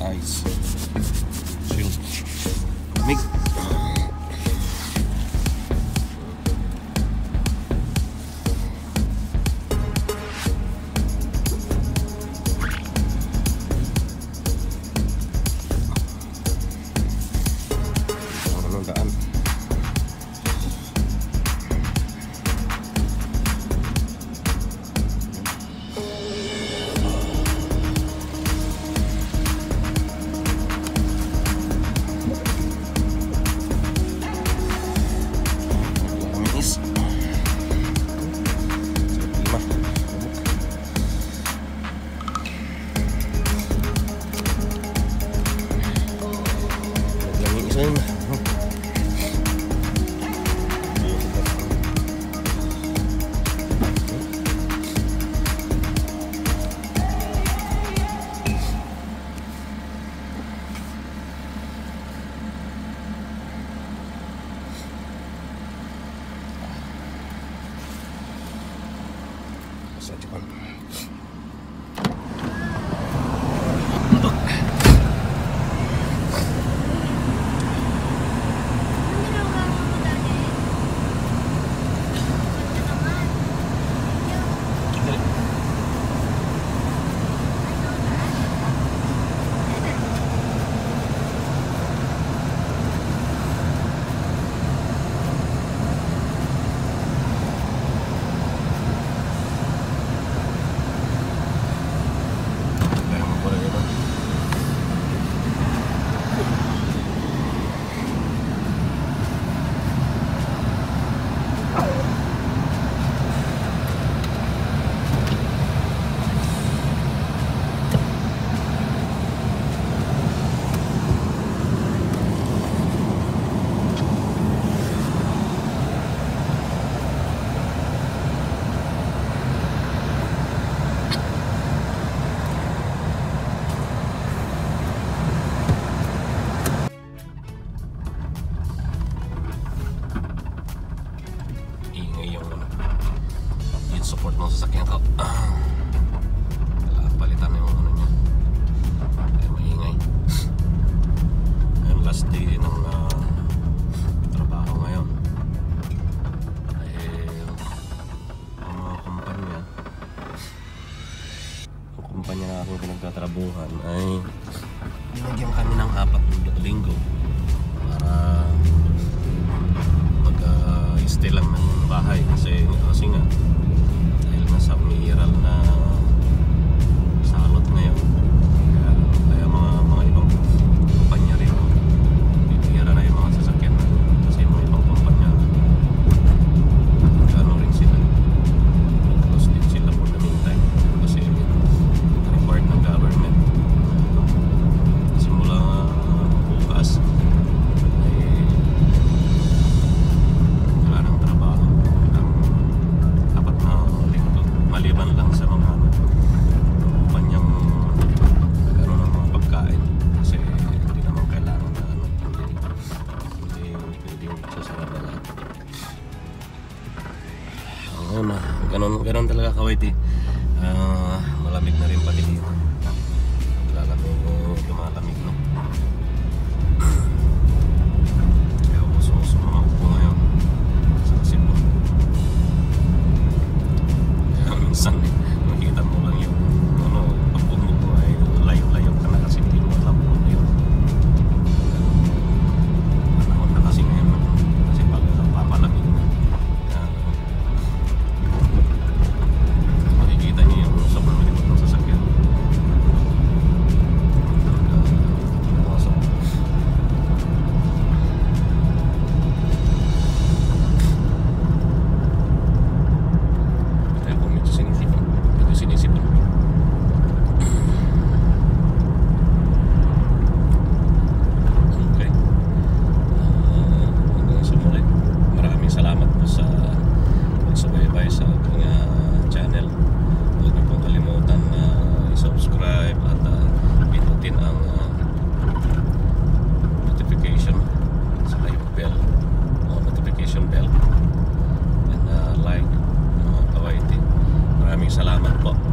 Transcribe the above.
guys. Chill. Mig. Daan. Support ng sasakyan ko. Palitan na yung ano niya. Ay, maingay. Ngayon last day ng trabaho ngayon. Ay, ang mga kumpanya na aking pinagtatrabuhan ay binigyan kami ng 4 na linggo para mag-stay lang ng bahay kasi nga sa umiiral na salot ngayon, kaya mga ibang kumpanya rin titira na yung mga sasakyan kasi mga ibang kumpanya ano rin sila, close din sila for the meantime kasi required ng government simula bukas ay wala ng trabaho maliban lang sa mga kumpanyang nagano ng mga pagkain kasi hindi naman kailangan na hindi pwedeng sasarap na lahat. Oo na, ganon talaga Kawaiti. Malamig na rin pati dito, lumalamig no. Kaya uso mga upo ngayon sa Cebu. Minsan makita mo lang yung pag-umig mo ay layo-layo ka na kasi hindi mo alam kung yun. Panahon na kasi ngayon kasi pag papalamig na makikita niyo yung sobrang likod ng sasakyan. Salamat po.